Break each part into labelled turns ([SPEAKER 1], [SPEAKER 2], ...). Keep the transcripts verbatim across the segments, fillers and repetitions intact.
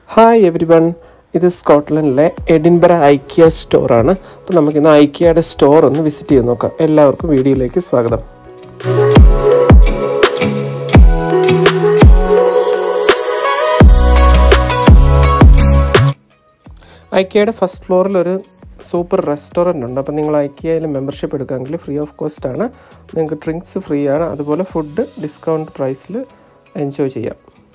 [SPEAKER 1] Hi everyone, this is Scotland Edinburgh IKEA store ആണ്. അപ്പോൾ നമുക്ക് ഇന്ന് IKEAയുടെ സ്റ്റോർ ഒന്ന് വിസിറ്റ് ചെയ്ത് നോക്കാം. എല്ലാവർക്കും വീഡിയോയിലേക്ക് സ്വാഗതം. IKEAയുടെ ഫസ്റ്റ് ഫ്ലോറിൽ ഒരു സൂപ്പർ റെസ്റ്റോറൻറ്റ് ഉണ്ട്. അപ്പോൾ നിങ്ങൾ IKEAയിൽ മെമ്പർഷിപ്പ് എടുക്കുകയാണെങ്കിൽ ഫ്രീ ഓഫ് കോസ്റ്റ് ആണ്. നിങ്ങൾക്ക് ഡ്രിങ്ക്സ് ഫ്രീ ആണ്. അതുപോലെ ഫുഡ് ഡിസ്കൗണ്ട് പ്രൈസിൽ എൻജോയ് ചെയ്യാം.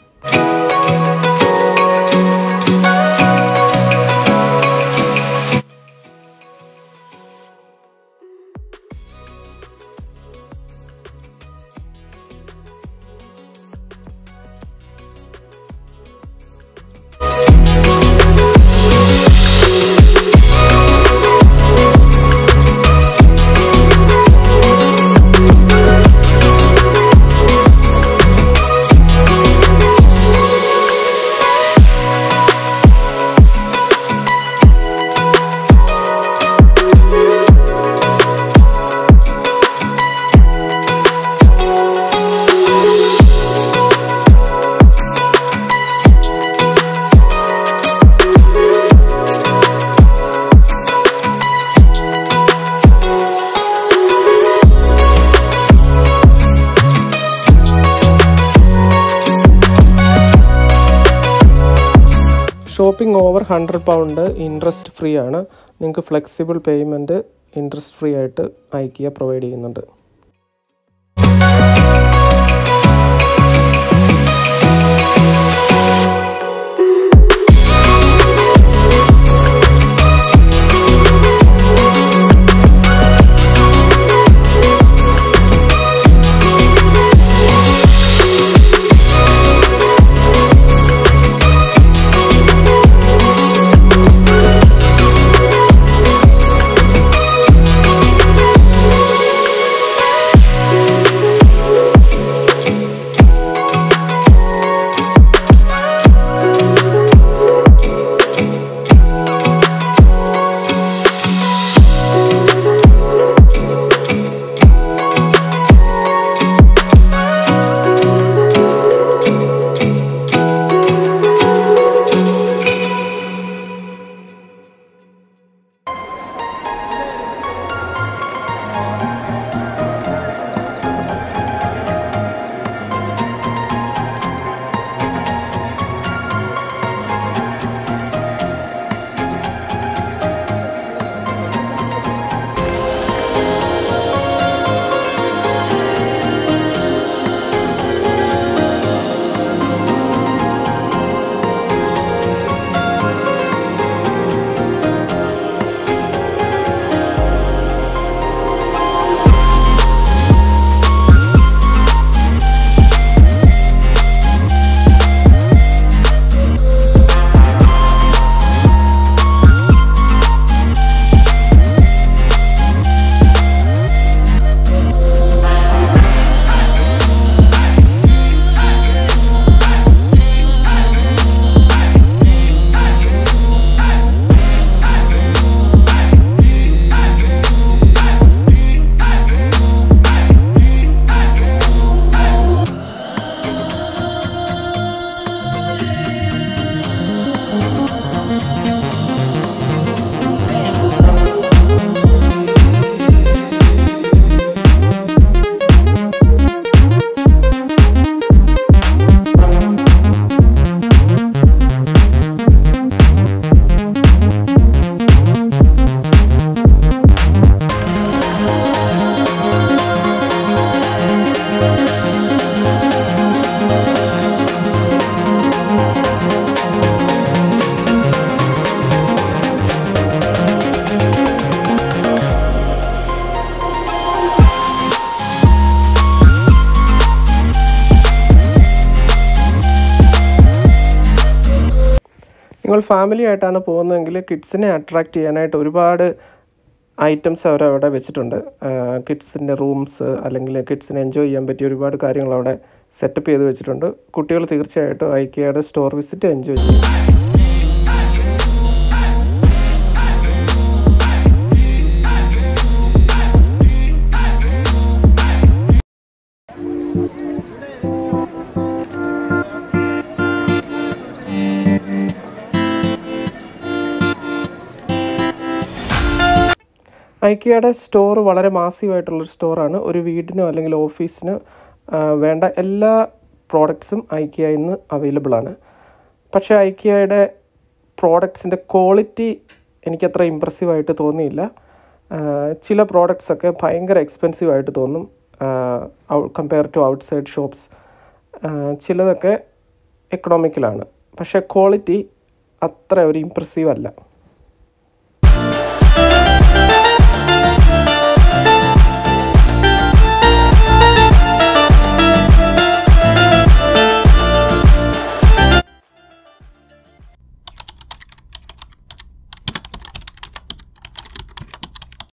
[SPEAKER 1] Shopping over hundred pound interest free ആണ്. നിങ്ങൾക്ക് ഫ്ലെക്സിബിൾ പേയ്മെൻറ്റ് ഇൻട്രസ്റ്റ് ഫ്രീ ആയിട്ട് IKEA പ്രൊവൈഡ് ചെയ്യുന്നുണ്ട്. നിങ്ങൾ ഫാമിലി ആയിട്ടാണ് പോകുന്നതെങ്കിൽ കിഡ്സിനെ അട്രാക്റ്റ് ചെയ്യാനായിട്ട് ഒരുപാട് ഐറ്റംസ് അവർ അവിടെ വെച്ചിട്ടുണ്ട്. കിഡ്സിൻ്റെ റൂംസ് അല്ലെങ്കിൽ കിഡ്സിനെ എൻജോയ് ചെയ്യാൻ പറ്റിയ ഒരുപാട് കാര്യങ്ങൾ അവിടെ സെറ്റപ്പ് ചെയ്ത് വെച്ചിട്ടുണ്ട്. കുട്ടികൾ തീർച്ചയായിട്ടും IKEAയുടെ സ്റ്റോർ വിസിറ്റ് എൻജോയ് ചെയ്യും. ഐക്കിയയുടെ സ്റ്റോർ വളരെ മാസീവായിട്ടുള്ളൊരു സ്റ്റോറാണ്. ഒരു വീടിനോ അല്ലെങ്കിൽ ഓഫീസിനോ വേണ്ട എല്ലാ പ്രോഡക്ട്സും ഐക്കിയയിൽ നിന്ന് അവൈലബിൾ ആണ്. പക്ഷേ ഐക്കിയയുടെ പ്രോഡക്ട്സിൻ്റെ ക്വാളിറ്റി എനിക്കത്ര ഇമ്പ്രസീവായിട്ട് തോന്നിയില്ല. ചില പ്രോഡക്ട്സൊക്കെ ഭയങ്കര എക്സ്പെൻസീവായിട്ട് തോന്നും കമ്പയർ ടു ഔട്ട്സൈഡ് ഷോപ്സ്. ചിലതൊക്കെ എക്കണോമിക്കലാണ്, പക്ഷേ ക്വാളിറ്റി അത്ര ഒരു ഇമ്പ്രസീവ് അല്ല.